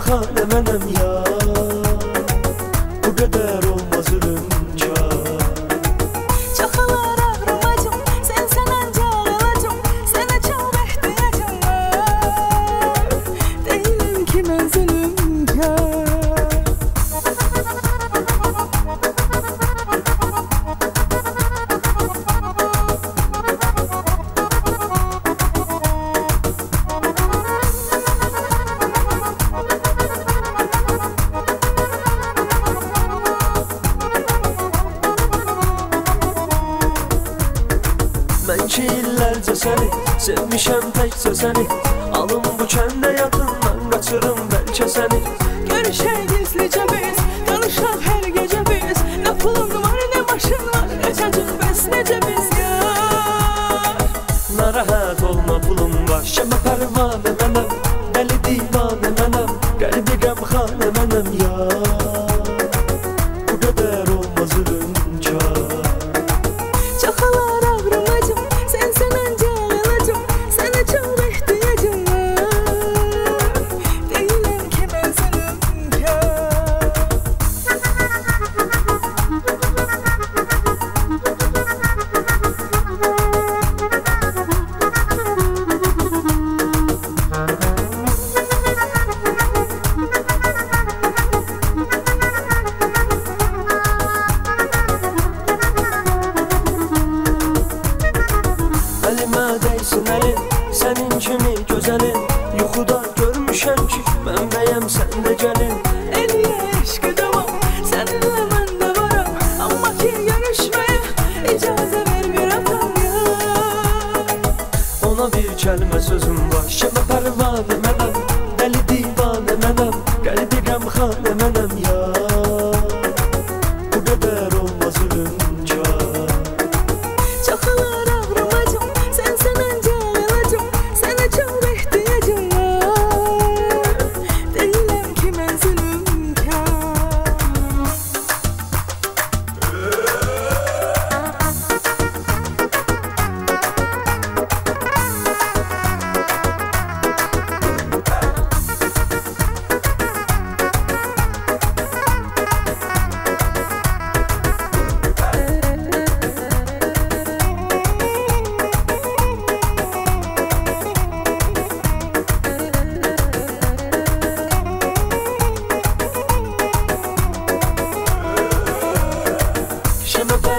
xane mənəm ya. Bu qədər olmaz ölümkar. Çox olar ağrımacım, sən ancaq alacım. Sənə çox ehtiyacım var. Deyiləm ki mən zülümkar. Mən ki illərcə səni sevmişəm təkcə səni. Alım bu kəndə yatından qaçırım bəlkə səni. Görüşək gizlicə biz, danışaq hər gecə biz. Nə pulun var, nə maşın var, necəcik bəs necə biz yar. Narahat olma pulum var, şəmə pərvanə mənəm. Dəli divanə mənəm, qəlbi qəmxanə mənəm ya. Bu qədər olmaz ölümkar. Çox olar ağrımacım, sən ancaq alacım. Sənə çox ehtiyacım var. Deyiləm ki mən zülümkar. Əlimə dəysin əlin, sənin kimi gözəlin. Yuxuda görmüşəm ki, mən bəyəm sən də gəlin. Eliyə eşqi davam, səninlə mən də varam. Amma ki görüşməyə icazə ver bir atam ya. Ona bir kəlmə sözüm var, şəmə pərvanə mənəm. Dəli divanə mənəm, qəlbi qəmxanə mənəm ya. Bu qədər olmaz ölümkar. Çox olar ağrımacım, sən ancaq alacım. Sənə çox ehtiyacım var. Deyiləm ki mən zülümkar. Şəmə